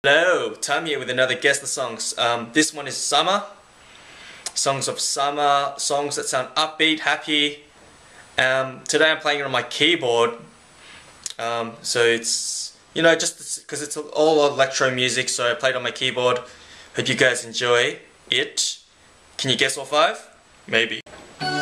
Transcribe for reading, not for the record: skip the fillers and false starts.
Hello, Tom here with another Guess the Songs. This one is summer. Songs of summer, songs that sound upbeat, happy. Today I'm playing it on my keyboard. So it's, you know, just because it's all electro music, so I played on my keyboard. Hope you guys enjoy it. Can you guess all five? Maybe.